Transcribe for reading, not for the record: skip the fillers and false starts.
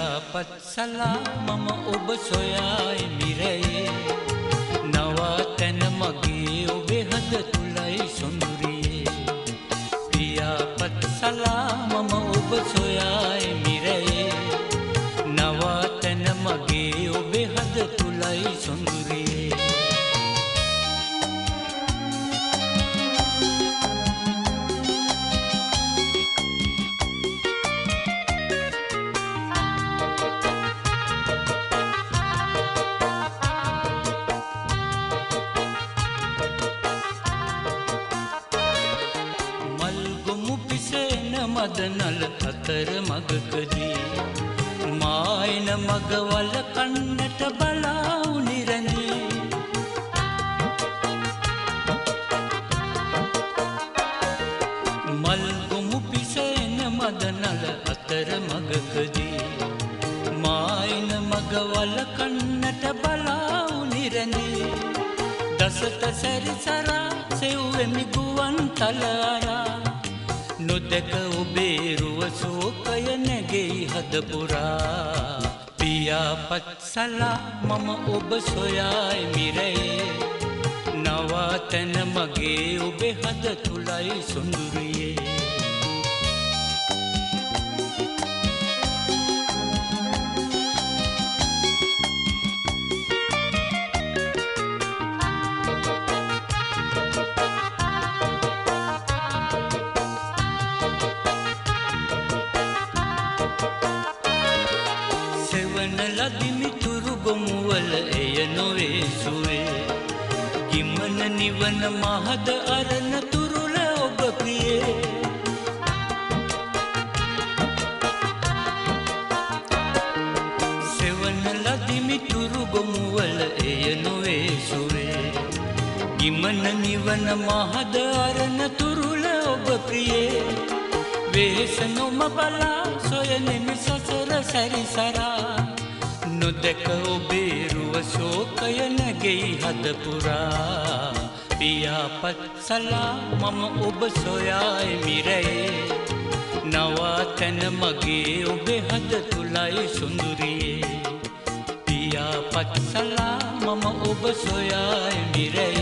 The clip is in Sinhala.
පියාපත් සලා මම ඔබ සොයායි මිරයේ නවතන මගේ ඔබේ හද තුලයි සොඳුරියේ පියාපත් සලා මම ඔබ සොයායි මිරයේ නවතන මගේ ඔබේ හද තුලයි සොඳුරියේ මදනල අතර මගකදී මායන මගවල කන්නට බලාවු නිරනේ මල්ගොමු පිසෙන මදනල අතර මගකදී මායන මගවල කන්නට බලාවු නිරනේ දසත සැරිසරා සෙව්වෙමි ගුවන් තලරා නොදැක ඔබේ රුව සෝකය නැගෙයි හද පුරා පියාපත් සලා මම ඔබ සොයායි මිරයේ නවතන මගේ ඔබේ හද තුලයි සොඳුරියේ ලදිමිතුරු ගොමුවල එය නොවේ සුවේ ගිමන නිවන මහද අරණ තුරුල ඔබ ප්‍රියේ සෙවන ලදිමිතුරු ගොමුවල එය නොවේ සුවේ ගිමන නිවන මහද අරණ තුරුල ඔබ ප්‍රියේ වෙහෙස නොම බලා සොයනෙමි සසර සැරිසරා නොදැක ඔබේ රුව ශෝකය නැගෙයි හද පුරා පියාපත් සලා මම ඔබ සොයායි මිරයේ නවතන මගේ ඔබේ හද තුලයි සොඳුරියේ පියාපත් සලා මම ඔබ සොයායි මිරයේ